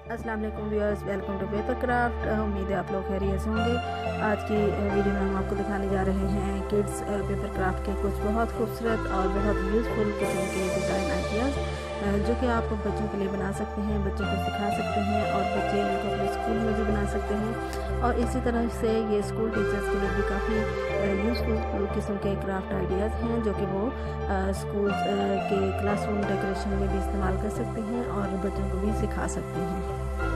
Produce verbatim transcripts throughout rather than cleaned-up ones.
अस्सलाम वालेकुम viewers, welcome to paper craft. उम्मीद है आप लोग खैरियत से होंगे। आज की वीडियो में हम आपको दिखाने जा रहे हैं किड्स और पेपर क्राफ्ट के कुछ बहुत खूबसूरत और बहुत यूज़फुल किस्म के डिज़ाइन आइडियाज़ जो कि आप बच्चों के लिए बना सकते हैं, बच्चों को सिखा सकते हैं और बच्चे इनको अपने स्कूल में भी बना सकते हैं। और इसी तरह से ये स्कूल टीचर्स के लिए भी काफ़ी यूज़फुल किस्म के क्राफ्ट आइडियाज़ हैं जो कि वो स्कूल के क्लासरूम डेकोरेशन में भी इस्तेमाल कर सकते हैं और बच्चों को भी सिखा सकते हैं।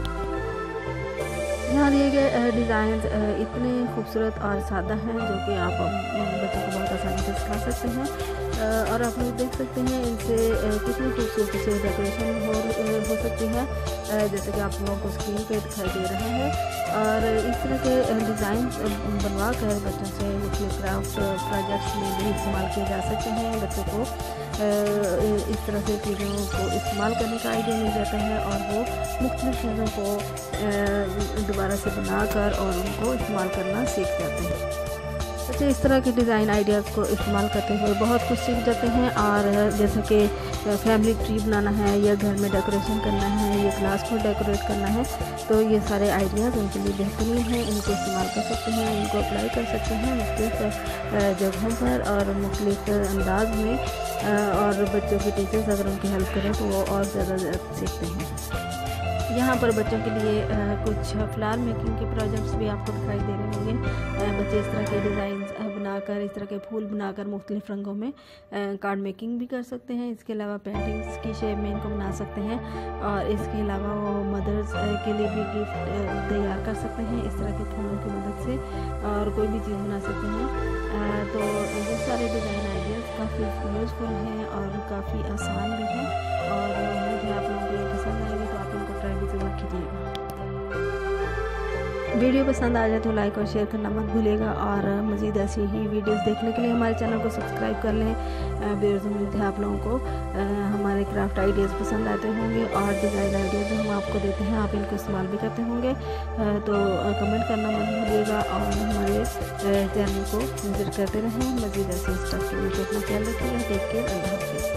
यहाँ दिए गए डिज़ाइन इतने खूबसूरत और सादा हैं जो कि आप बच्चों को बहुत आसानी से सिखा सकते हैं। और आप लोग देख सकते हैं इनसे कितनी खूबसूरती से डेकोरेशन हो हो सकती है, जैसे कि आप लोगों को स्क्रीन पे दिखाई दे रहा है। और इस तरह के डिज़ाइन बनवा कर बच्चों से मुख्तलिफ क्राफ्ट प्रोजेक्ट्स में भी इस्तेमाल किए जा सकते हैं। बच्चों को इस तरह से चीज़ों को इस्तेमाल करने का आइडिया मिल जाता है और वो मुख्तलिफ चीज़ों को दोबारा से बनाकर और उनको इस्तेमाल करना सीख जाते हैं। बच्चे इस तरह के डिज़ाइन आइडियाज़ को इस्तेमाल करते हुए बहुत कुछ सीख जाते हैं। और जैसे कि फैमिली ट्री बनाना है या घर में डेकोरेशन करना है या क्लास को डेकोरेट करना है, तो ये सारे आइडियाज़ उनके लिए बेहतरीन हैं। इनको इस्तेमाल कर सकते हैं, इनको अप्लाई कर सकते हैं मुख्तलिफ जगहों पर और मुख्तलिफ अंदाज में। और बच्चों के टीचर्स अगर उनकी हेल्प करें तो वो और ज़्यादा सीखते हैं। यहाँ पर बच्चों के लिए कुछ फ्लावर मेकिंग के प्रोजेक्ट्स भी आपको दिखाई दे रहे होंगे। बच्चे इस तरह के डिज़ाइन बनाकर, इस तरह के फूल बनाकर मुख्तलिफ रंगों में कार्ड मेकिंग भी कर सकते हैं। इसके अलावा पेंटिंग्स की शेप में इनको बना सकते हैं और इसके अलावा वो मदर्स के लिए भी गिफ्ट तैयार कर सकते हैं इस तरह के फूलों की मदद से, और कोई भी चीज़ बना सकते हैं। तो ये सारे डिज़ाइन आइडियाज़ काफ़ी यूज़फुल हैं और काफ़ी आसान भी हैं। और मुझे आप लोगों को ये पसंद आएगी तो आप इनको ट्राई भी ज़रूर कीजिएगा। वीडियो पसंद आ जाए तो लाइक और शेयर करना मत भूलिएगा और मज़ीद ऐसी ही वीडियोस देखने के लिए हमारे चैनल को सब्सक्राइब कर लें। बेहद उम्मीद है आप लोगों को हमारे क्राफ्ट आइडियाज़ पसंद आते होंगे और डिज़ाइन आइडियाज़ जो हम आपको देते हैं आप इनको इस्तेमाल भी करते होंगे। तो कमेंट करना मत भूलिएगा और हमारे चैनल को विजिट करते रहें। मज़ीद ऐसे स्टफ के लिए अपना ख्याल रखिएगा। देख के अल्लाह हाफ़िज़।